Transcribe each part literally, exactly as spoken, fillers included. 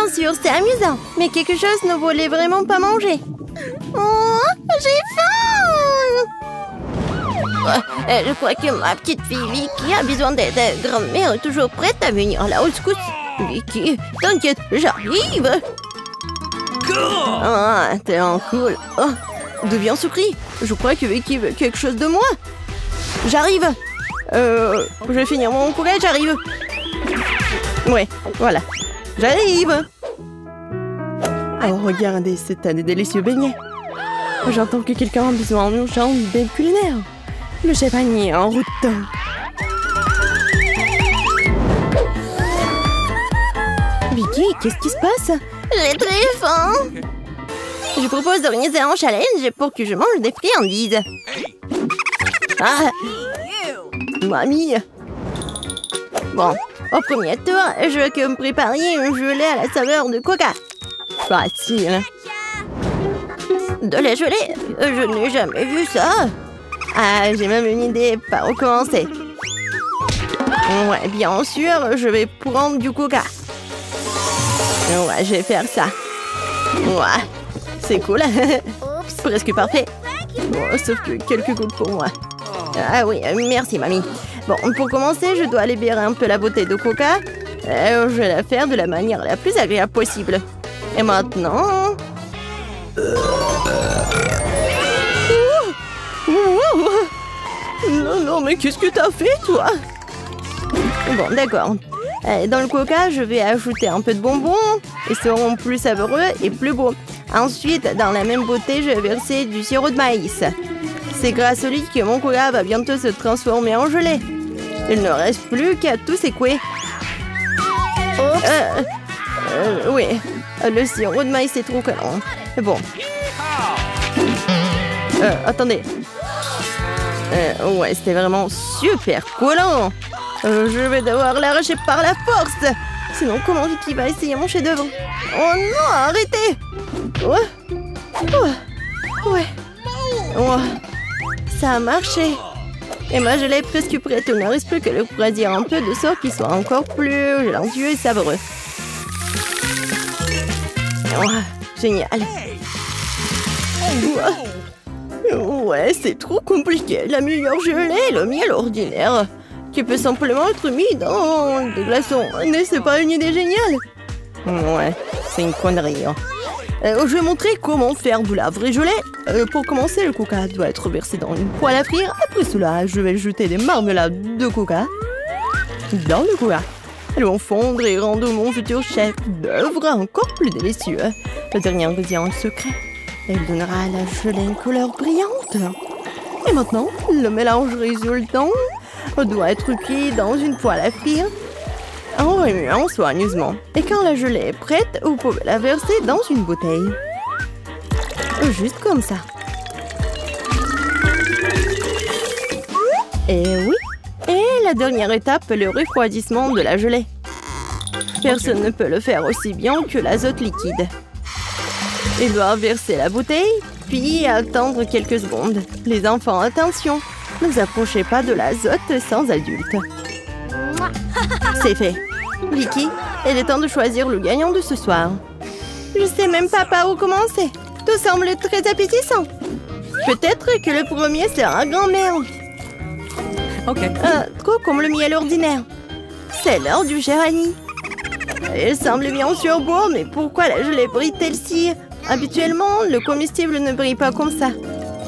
Bien sûr, c'est amusant, mais quelque chose ne voulait vraiment pas manger. Oh, j'ai faim! Euh, je crois que ma petite fille Vicky a besoin d'aide. Grand-mère est toujours prête à venir à la rescousse. Vicky, t'inquiète, j'arrive. Ah, tellement cool. Oh, d'où vient ce cri? Je crois que Vicky veut quelque chose de moi. J'arrive. Euh, je vais finir mon courage, j'arrive. Ouais, voilà. J'arrive. Oh, regardez, c'est un des délicieux beignets. J'entends que quelqu'un a besoin d'une chambre d'aide culinaire. Le chef Annie est en route. Vicky, qu'est-ce qui se passe? J'ai très faim. Je propose d'organiser un challenge pour que je mange des friandises. Ah, mamie. Bon, au premier tour, je veux que vous me prépariez un gelé à la saveur de coca. Facile. De la gelée? Je n'ai jamais vu ça. Ah, j'ai même une idée par où commencer. Ouais, bien sûr, je vais prendre du coca. Ouais, je vais faire ça. Ouais, c'est cool. Presque parfait. Bon, sauf que quelques gouttes pour moi. Ah oui, merci, mamie. Bon, pour commencer, je dois libérer un peu la bouteille de coca. Euh, je vais la faire de la manière la plus agréable possible. Et maintenant... Non, non, mais qu'est-ce que t'as fait, toi? Bon, d'accord. Dans le coca, je vais ajouter un peu de bonbons. Ils seront plus savoureux et plus beaux. Ensuite, dans la même bouteille, je vais verser du sirop de maïs. C'est grâce au lit que mon coca va bientôt se transformer en gelée. Il ne reste plus qu'à tout secouer. Euh, euh, oui, le sirop de maïs est trop collant. Bon. Euh, attendez. Euh, ouais, c'était vraiment super collant. Euh, je vais devoir l'arracher par la force. Sinon, comment Vicky va essayer mon chef-d'œuvre? Oh non, arrêtez! Ouais. Ouais. Ouais. Ouais. Ça a marché. Et moi, je l'ai presque prête. Il ne reste plus que le refroidir un peu de sorte qu'il soit encore plus gélatineux et savoureux. Ouais, génial. Ouais, ouais, c'est trop compliqué. La meilleure gelée est le miel ordinaire, qui peut simplement être mis dans des glaçons. N'est-ce pas une idée géniale? Ouais, c'est une connerie. Hein. Euh, je vais montrer comment faire de la vraie gelée. Euh, pour commencer, le coca doit être versé dans une poêle à frire. Après cela, je vais jeter des marmelades de coca dans le coca. Elles vont fondre et rendre mon futur chef d'œuvre encore plus délicieux. Le dernier ingrédient secret, il donnera à la gelée une couleur brillante. Et maintenant, le mélange résultant doit être cuit dans une poêle à frire en remuant soigneusement. Et quand la gelée est prête, vous pouvez la verser dans une bouteille. Juste comme ça. Et oui. Et la dernière étape, le refroidissement de la gelée. Personne ne peut le faire aussi bien que l'azote liquide. Il doit verser la bouteille, puis attendre quelques secondes. Les enfants, attention, ne vous approchez pas de l'azote sans adulte. C'est fait. Vicky, il est temps de choisir le gagnant de ce soir. Je sais même pas par où commencer. Tout semble très appétissant. Peut-être que le premier sera grand-mère. Ok. Euh, trop comme le miel ordinaire. C'est l'heure du cher Annie. Il semble bien sûr beau, mais pourquoi la gelée brille-t-elle si? Habituellement, le comestible ne brille pas comme ça.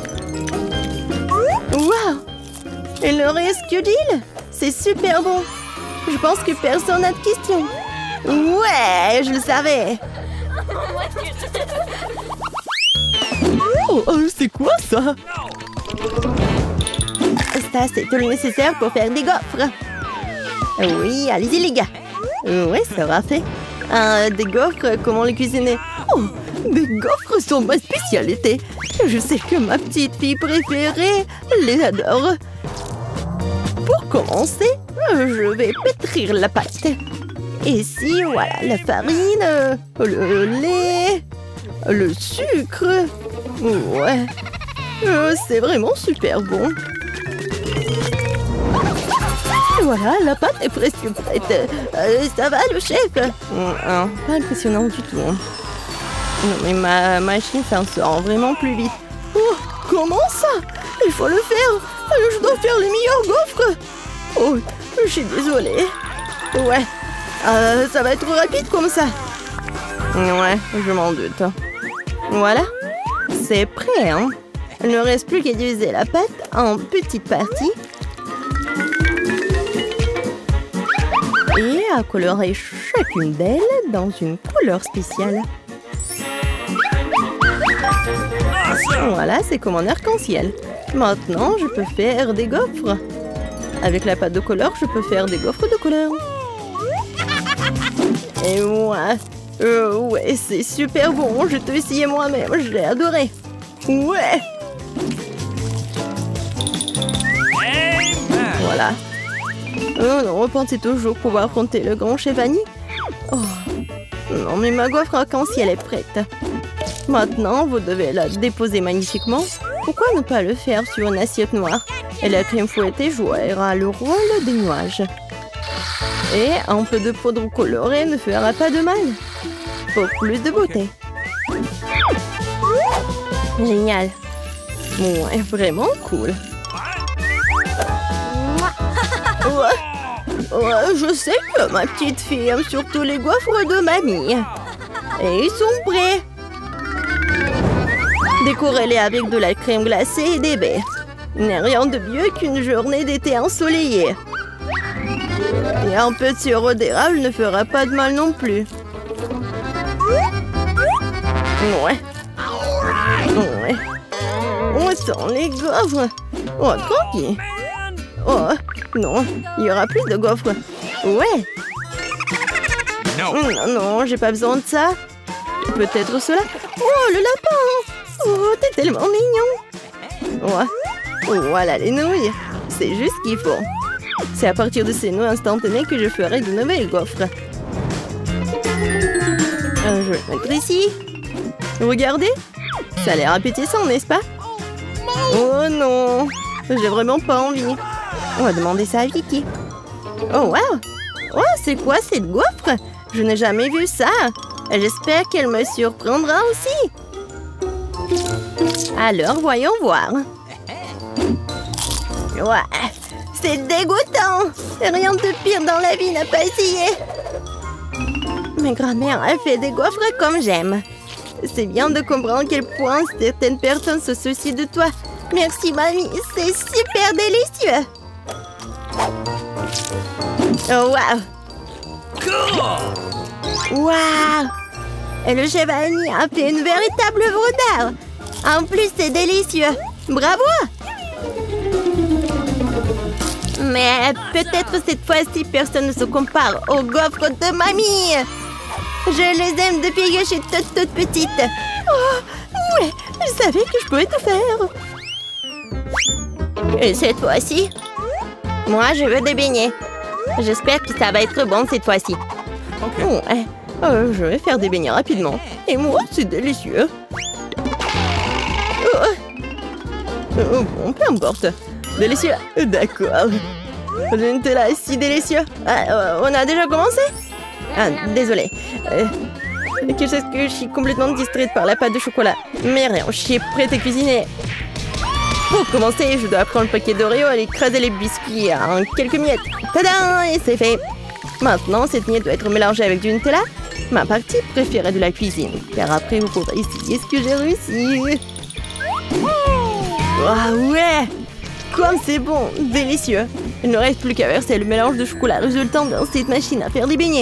Waouh! Il ne reste que l'île. C'est super bon. Je pense que personne n'a de questions. Ouais, je le savais. Oh, oh, c'est quoi ça? Ça, c'est tout le nécessaire pour faire des gaufres. Oui, allez-y les gars. Oui, ça aura fait. Euh, des gaufres, comment les cuisiner? Oh, des gaufres sont ma spécialité. Je sais que ma petite fille préférée les adore. Pour commencer, je vais pétrir la pâte. Ici, voilà, la farine, le lait, le sucre. Ouais, euh, c'est vraiment super bon. Voilà, la pâte est presque prête. Euh, ça va, le chef? euh, Pas impressionnant du tout. Non, mais ma machine s'en sort vraiment plus vite. Oh, comment ça? Il faut le faire. Je dois faire les meilleurs gaufres. Oh, je suis désolée. Ouais, euh, ça va être rapide comme ça. Ouais, je m'en doute. Voilà, c'est prêt, hein. Il ne reste plus qu'à diviser la pâte en petites parties. Et à colorer chacune d'elles dans une couleur spéciale. Voilà, c'est comme un arc-en-ciel. Maintenant, je peux faire des gaufres. Avec la pâte de couleur, je peux faire des gaufres de couleur. Et ouais, euh, ouais, c'est super bon. Je te essayé moi-même, je l'ai adoré. Ouais. Voilà. Oh non, pensez toujours pouvoir affronter le grand chef Annie. Oh. Non, mais ma gaufre arc-en-ciel est prête. Maintenant, vous devez la déposer magnifiquement. Pourquoi ne pas le faire sur une assiette noire? Et la crème fouettée jouera le rôle des nuages. Et un peu de poudre colorée ne fera pas de mal. Pour plus de beauté. Génial. Ouais, vraiment cool. Ouais. Ouais, je sais que ma petite fille aime surtout les gaufres de mamie. Et ils sont prêts. Décorez-les avec de la crème glacée et des baies. Il n'est rien de mieux qu'une journée d'été ensoleillée. Et un peu de sirop d'érable ne fera pas de mal non plus. Ouais. Ouais. On sent les gaufres. Oh, tranquille. Oh, non, il y aura plus de gaufres. Ouais. Non, non, j'ai pas besoin de ça. Peut-être cela. Oh, le lapin. Oh, t'es tellement mignon. Ouais. Voilà les nouilles. C'est juste ce qu'il faut. C'est à partir de ces nouilles instantanées que je ferai de nouvelles gaufres. Euh, je vais le mettre ici. Regardez. Ça a l'air appétissant, n'est-ce pas? Oh non. J'ai vraiment pas envie. On va demander ça à Vicky. Oh, wow. Oh, c'est quoi cette gaufre? Je n'ai jamais vu ça. J'espère qu'elle me surprendra aussi. Alors, voyons voir. Ouais, c'est dégoûtant. Rien de pire dans la vie n'a pas essayé. Ma grand-mère a fait des gaufres comme j'aime. C'est bien de comprendre à quel point certaines personnes se soucient de toi. Merci, mamie. C'est super délicieux. Oh, waouh. Waouh. Et le chef Annie a fait une véritable œuvre d'art. En plus, c'est délicieux. Bravo. Mais peut-être cette fois-ci, personne ne se compare aux gaufres de mamie. Je les aime depuis que je suis toute, toute petite. Oh, ouais, je savais que je pouvais tout faire. Et cette fois-ci, moi, je veux des beignets. J'espère que ça va être bon cette fois-ci. Okay. Ouais, euh, je vais faire des beignets rapidement. Et moi, c'est délicieux. Oh. Oh, bon, peu importe. Délicieux. D'accord. Le Nutella est si délicieux. Ah, euh, on a déjà commencé? Ah, désolé. Euh, que je sais que je suis complètement distraite par la pâte de chocolat. Mais rien, je suis prête à cuisiner. Pour commencer, je dois prendre le paquet d'Oreo et écraser les biscuits en quelques miettes. Tadam! Et c'est fait. Maintenant, cette miette doit être mélangée avec du Nutella. Ma partie préférée de la cuisine. Car après, vous pourrez essayer ce que j'ai réussi. Ah ouais! Comme c'est bon! Délicieux! Il ne reste plus qu'à verser le mélange de chocolat résultant dans cette machine à faire des beignets.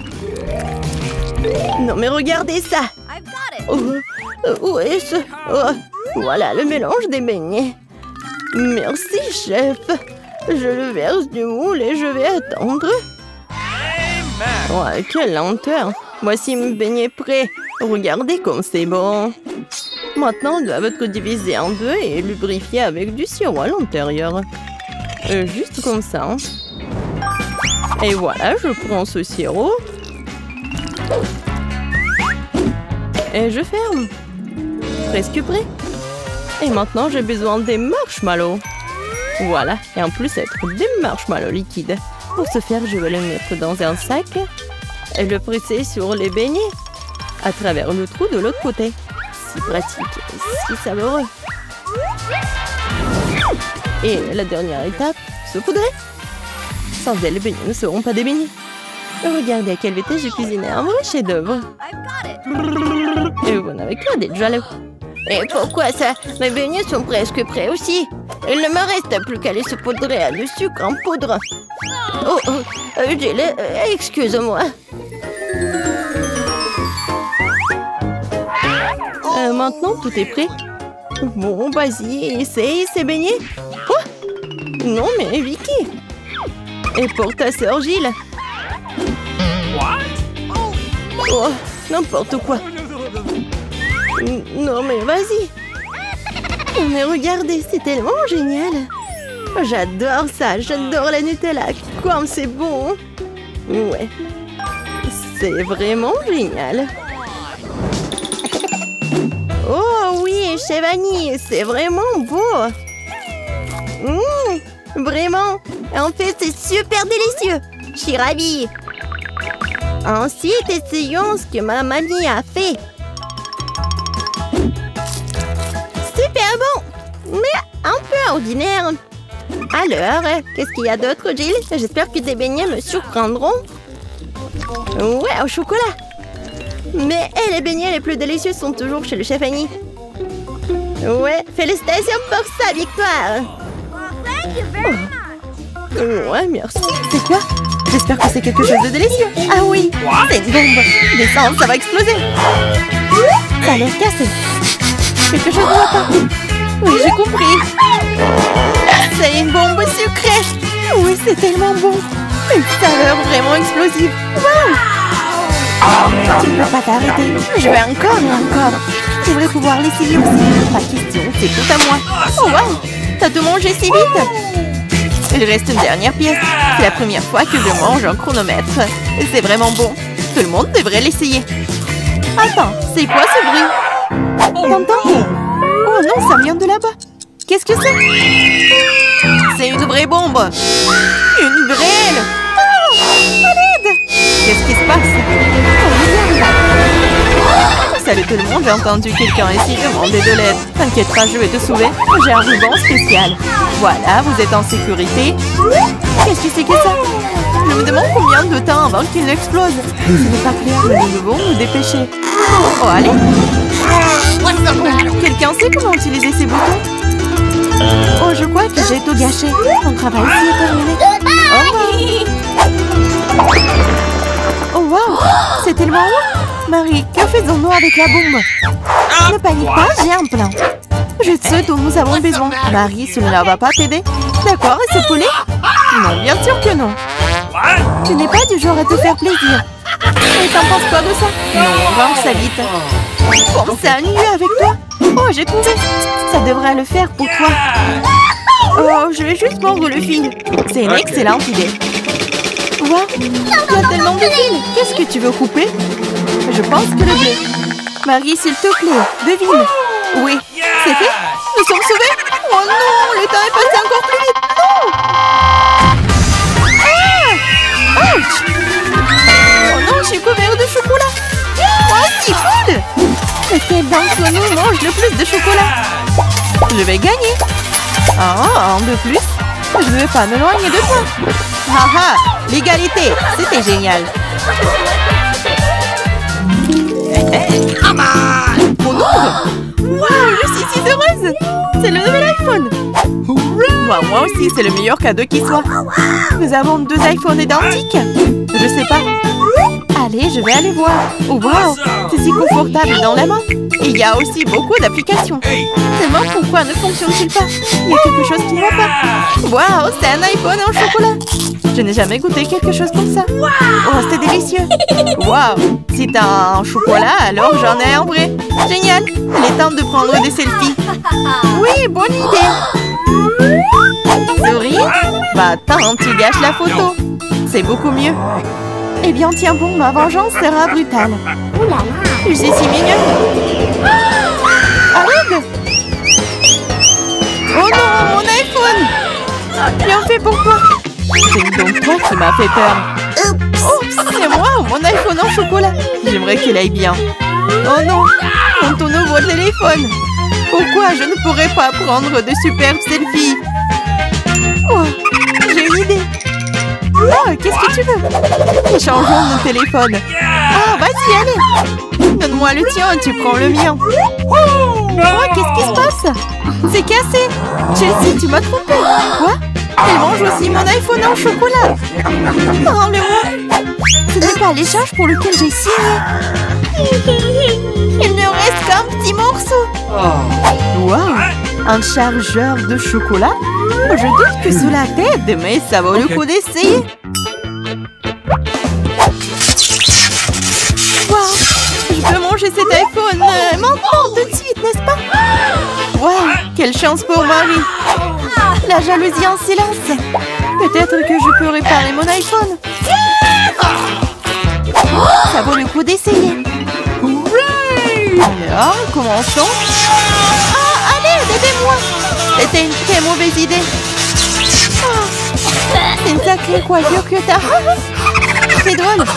Non mais regardez ça! Oh, où est-ce? Oh, voilà le mélange des beignets. Merci, chef. Je le verse du moule et je vais attendre. Ouais, quelle lenteur. Voici mes beignets prêts. Regardez comme c'est bon. Maintenant, ils doivent être divisés en deux et lubrifiés avec du sirop à l'intérieur. Euh, juste comme ça. Et voilà, je prends ce sirop. Et je ferme. Presque prêt. Et maintenant, j'ai besoin des marshmallows. Voilà, et en plus être des marshmallows liquides. Pour ce faire, je vais le mettre dans un sac et le presser sur les beignets à travers le trou de l'autre côté. Si pratique, si savoureux. Et la dernière étape, saupoudrer. Sans elle, les beignets ne seront pas des beignets. Regardez à quelle vitesse j'ai cuisiné un vrai chef-d'œuvre. Et vous n'avez qu'à d'être jaloux. Et pourquoi ça? Mes beignets sont presque prêts aussi. Il ne me reste plus qu'à les saupoudrer à du sucre en poudre. Oh, oh euh, j'ai le... Euh, excuse-moi. Euh, maintenant, tout est prêt. Bon, vas-y, essaye ces beignets. Quoi? Non, mais Vicky. Et pour ta sœur Gilles. Oh, n'importe quoi. Non, mais vas-y. Mais regardez, c'est tellement génial. J'adore ça, j'adore la Nutella. Comme c'est bon. Ouais. C'est vraiment génial. Oh oui, chez Vanille, c'est vraiment beau. Mmh, vraiment. En fait, c'est super délicieux. Je suis ravie. Ensuite, essayons ce que ma mamie a fait. Super bon, mais un peu ordinaire. Alors, qu'est-ce qu'il y a d'autre, Gilles? J'espère que tes beignets me surprendront. Ouais, au chocolat. Mais hey, les beignets les plus délicieux sont toujours chez le chef Annie. Ouais, félicitations pour sa victoire. Oh. Ouais, merci. C'est quoi? J'espère que c'est quelque chose de délicieux. Ah oui, c'est une bombe. Descends, ça va exploser. Ça a l'air cassé. Quelque chose ne va pas. Oui, j'ai compris. C'est une bombe sucrée. Oui, c'est tellement bon. Une saveur vraiment explosive. Wow. Tu ne peux pas t'arrêter. Je vais encore et encore. Je voudrais pouvoir l'essayer aussi. Pas question, c'est tout à moi. Oh wow, t'as tout mangé si vite. Il reste une dernière pièce. C'est la première fois que je mange un chronomètre. C'est vraiment bon. Tout le monde devrait l'essayer. Attends, c'est quoi ce bruit? T'entends? Oh non, ça vient de là-bas. Qu'est-ce que c'est? C'est une vraie bombe. Une vraie. Oh, à l'aide. Qu'est-ce qui se passe? Salut tout le monde, j'ai entendu quelqu'un ici demander de l'aide. T'inquiète pas, je vais te sauver. J'ai un ruban spécial. Voilà, vous êtes en sécurité. Qu'est-ce que c'est que ça? Je me demande combien de temps avant qu'il n'explose. Ce n'est pas clair, mais nous devons nous dépêcher. Oh, allez. Oh, quelqu'un sait comment utiliser ces boutons? Oh, je crois que j'ai tout gâché. Mon travail ici est terminé. Au revoir. Oh, wow. C'est tellement haut. Marie, que faisons-nous avec la bombe? Ne panique pas, j'ai un plan. Juste ce dont nous avons besoin. Marie, cela ne va pas t'aider? D'accord, et ce poulet? Non, bien sûr que non. Tu n'es pas du genre à te faire plaisir. Et t'en penses quoi de ça? Non, range ça vite. Pense à nu avec toi. Oh, j'ai trouvé. Ça devrait le faire pour toi. Oh, je vais juste mordre le fil. C'est une excellente idée. Wow, tu as tellement de fils. Qu'est-ce que tu veux couper? Je pense que le bleu. Marie, s'il te plaît, devine. Oui, c'est fait. Nous sommes sauvés. Oh non, le temps est passé encore plus vite. Non. Ah! Ouch! Oh non, je suis couvert de chocolat. Oh, c'est cool. Lequel d'entre nous mange le plus de chocolat? Je vais gagner. Ah, un de plus. Je ne vais pas m'éloigner de toi. Haha, l'égalité, c'était génial. Mon nombre? Waouh, je suis si heureuse. C'est le nouvel iPhone. Moi, moi aussi, c'est le meilleur cadeau qui soit. Nous avons deux iPhones identiques. Je sais pas. Allez, je vais aller voir. Oh, waouh, c'est si confortable dans la main. Et il y a aussi beaucoup d'applications. Seulement, pourquoi ne fonctionne-t-il pas? Il y a quelque chose qui ne va pas. Waouh, c'est un iPhone en chocolat. Je n'ai jamais goûté quelque chose comme ça. Oh, c'est délicieux. Waouh, si t'as un chocolat, alors j'en ai un vrai. Génial. Il est temps de prendre des selfies. Oui, bonne idée. Souris? Bah attends, tu gâches la photo. C'est beaucoup mieux. Eh bien, tiens bon, ma vengeance sera brutale. Je suis si mignonne. Arrête! Oh non, mon iPhone! Bien fait pour toi. C'est donc toi qui m'as fait peur. Oups, c'est moi, mon iPhone en chocolat. J'aimerais qu'il aille bien. Oh non, mon ton nouveau téléphone. Pourquoi je ne pourrais pas prendre de superbes selfies? Oh, j'ai une idée. Oh, qu'est-ce que tu veux? Échangeons nos téléphones. Ah, vas-y, allez. Donne-moi le tien, tu prends le mien. Oh, qu'est-ce qui se passe? C'est cassé. Chelsea, tu m'as trompé. Quoi? Elle mange aussi mon iPhone en chocolat. Oh, le moi. Ce n'est pas l'échange pour lequel j'ai signé. Il ne reste qu'un petit morceau. Waouh, un chargeur de chocolat? Je doute que cela t'aide, mais ça vaut le coup d'essayer. Waouh, je peux manger cet iPhone euh, maintenant, tout de suite, n'est-ce pas? Waouh, quelle chance pour Marie. La jalousie en silence. Peut-être que je peux réparer mon iPhone. Ça vaut le coup d'essayer. Alors, commençons. Ah, allez, aidez-moi. C'était une très mauvaise idée. Oh, c'est une sacrée coiffure que t'as. C'est drôle.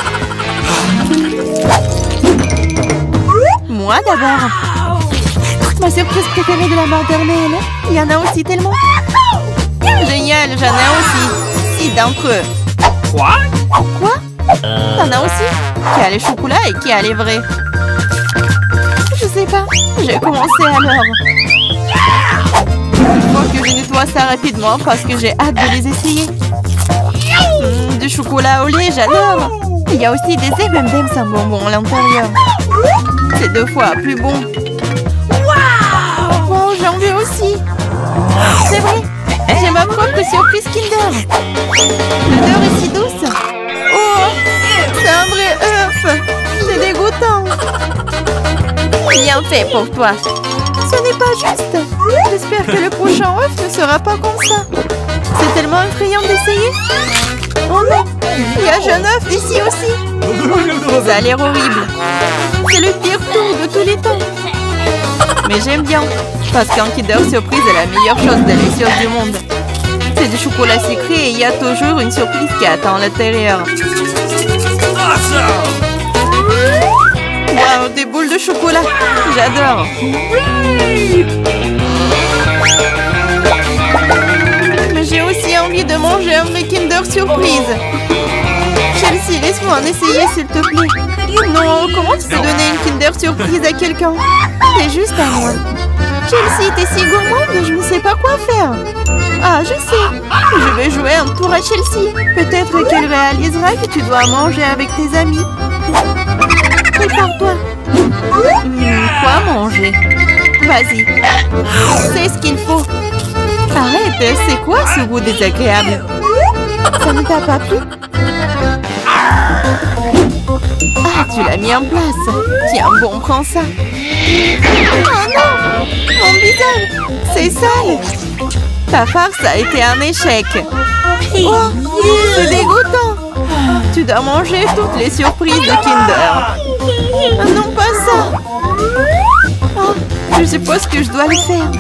Moi d'abord. Ma surprise préférée de la maternelle. Il y en a aussi tellement. Génial, j'en ai aussi. Six d'entre eux. Quoi? Quoi? T'en as aussi? Qui a les chocolats et qui a les vrais? Je sais pas. J'ai commencé alors. Il faut que je nettoie ça rapidement parce que j'ai hâte de les essayer. Mmh, du chocolat au lait, j'adore. Il y a aussi des M and M's sans bonbons à l'intérieur. C'est deux fois plus bon. Wow, j'en veux aussi. C'est vrai. J'ai ma propre surprise Kinder. L'odeur est si douce. Oh, c'est un vrai œuf. C'est dégoûtant. Bien fait pour toi. Ce n'est pas juste. J'espère que le prochain œuf ne sera pas comme ça. C'est tellement effrayant d'essayer. Oh non, il y a jeune œuf ici aussi. Oh, ça a l'air horrible. C'est le pire tour de tous les temps. Mais j'aime bien, parce qu'un Kinder Surprise est la meilleure chose délicieuse du monde. C'est du chocolat sucré et il y a toujours une surprise qui attend à l'intérieur. Wow, des boules de chocolat. J'adore. Mais j'ai aussi envie de manger un vrai Kinder Surprise. Chelsea, laisse-moi en essayer s'il te plaît. Non, comment tu peux donner une Kinder Surprise à quelqu'un? C'est juste à moi. Chelsea, t'es si gourmande, je ne sais pas quoi faire. Ah, je sais. Je vais jouer un tour à Chelsea. Peut-être qu'elle réalisera que tu dois manger avec tes amis. Prépare-toi. Mmh, quoi manger? Vas-y. C'est ce qu'il faut. Arrête, c'est quoi ce goût désagréable? Ça ne t'a pas plu? Ah, tu l'as mis en place. Tiens, bon, prends ça. Oh non! Mon visage! C'est sale! Ta farce a été un échec. Oh, c'est dégoûtant! Tu dois manger toutes les surprises de Kinder. Ah non, pas ça! Oh, je suppose que je dois le faire.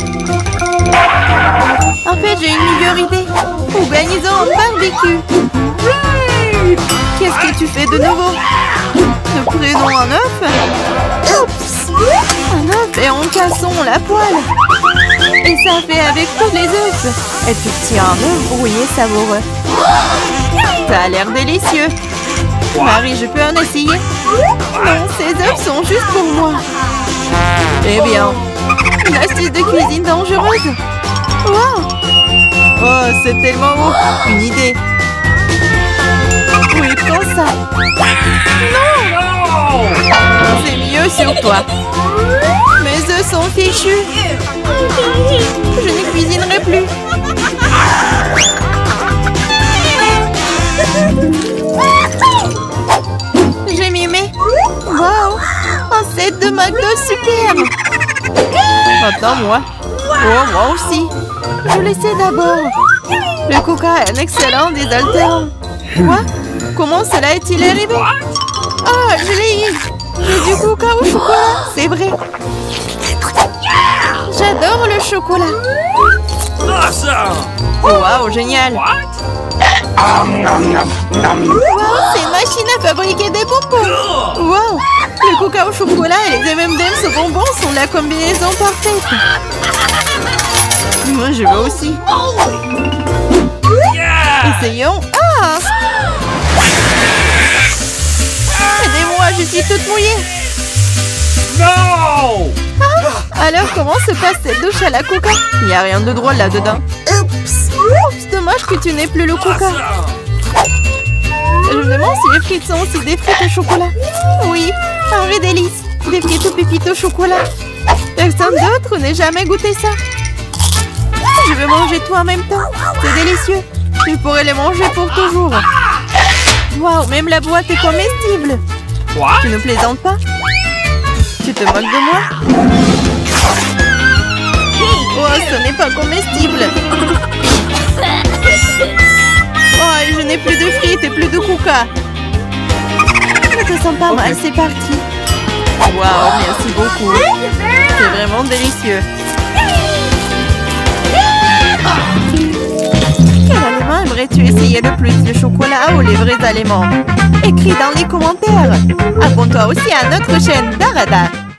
En fait, j'ai une meilleure idée. Organisons un barbecue. Qu'est-ce que tu fais de nouveau? Nous prenons un œuf. Oups! Un œuf et on cassons la poêle. Et ça fait avec tous les œufs. Et tu tiens un œuf brouillé savoureux. Ça a l'air délicieux. Marie, je peux en essayer? Non, ces œufs sont juste pour moi. Eh bien, une astuce de cuisine dangereuse. Wow! Oh, c'est tellement beau. Une idée. Oui, prends ça. Non! C'est mieux sur toi. Mes œufs sont fichus. Je ne cuisinerai plus. J'ai mimé. Wow! Un set de McDo superbe. Maintenant, moi. Oh, moi aussi. Je l'essaie d'abord. Le coca est un excellent désaltérant. Quoi? Comment cela est-il arrivé? Ah, je l'ai eu. J'ai du coca au chocolat, c'est vrai. J'adore le chocolat. Waouh, génial. Waouh, c'est une machine à fabriquer des bonbons. Waouh, le coca au chocolat et les M and M's au bonbons sont la combinaison parfaite. Moi, je veux aussi. Essayons. Ah! Aidez-moi, je suis toute mouillée. No! Ah, alors, comment se passe cette douche à la coca? Il n'y a rien de drôle là-dedans. Oups! Oups, dommage que tu n'aies plus le coca. Je me demande si les frites sont aussi des frites au chocolat. Oui, un vrai délice. Des frites aux pépites au chocolat. Personne d'autre n'ait jamais goûté ça. Je veux manger tout en même temps. C'est délicieux. Je pourrais les manger pour toujours. Waouh, même la boîte est comestible. What? Tu ne plaisantes pas? Tu te moques de moi? Oh, ce n'est pas comestible. Oh, je n'ai plus de frites et plus de coca. Je te sens pas mal, c'est parti. Waouh, merci beaucoup. C'est vraiment délicieux. Quel aliment aimerais-tu essayer le plus, le chocolat ou les vrais aliments? Écris dans les commentaires. Abonne-toi aussi à notre chaîne Darada.